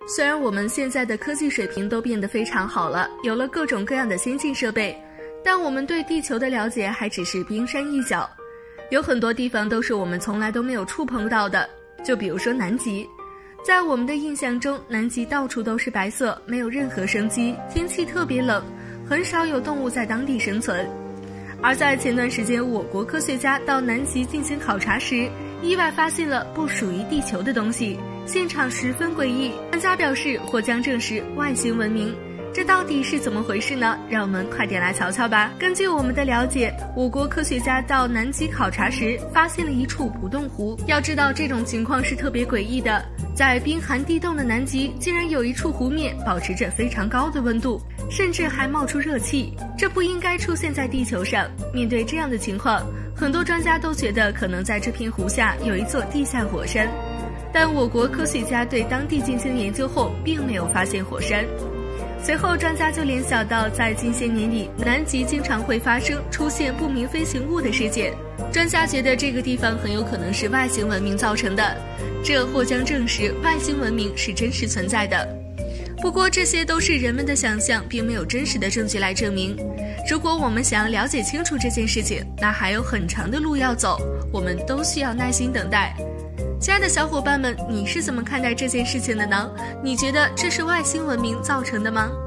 虽然我们现在的科技水平都变得非常好了，有了各种各样的先进设备，但我们对地球的了解还只是冰山一角，有很多地方都是我们从来都没有触碰到的。就比如说南极，在我们的印象中，南极到处都是白色，没有任何生机，天气特别冷，很少有动物在当地生存。而在前段时间，我国科学家到南极进行考察时，意外发现了不属于地球的东西，现场十分诡异，专家表示或将证实外星文明。这到底是怎么回事呢？让我们快点来瞧瞧吧。根据我们的了解，我国科学家到南极考察时发现了一处不冻湖。要知道这种情况是特别诡异的，在冰寒地冻的南极竟然有一处湖面保持着非常高的温度，甚至还冒出热气，这不应该出现在地球上。面对这样的情况，很多专家都觉得可能在这片湖下有一座地下火山，但我国科学家对当地进行研究后并没有发现火山。随后专家就联想到在近些年里，南极经常会发生出现不明飞行物的事件，专家觉得这个地方很有可能是外星文明造成的，这或将证实外星文明是真实存在的。不过这些都是人们的想象，并没有真实的证据来证明。如果我们想要了解清楚这件事情，那还有很长的路要走，我们都需要耐心等待。亲爱的小伙伴们，你是怎么看待这件事情的呢？你觉得这是外星文明造成的吗？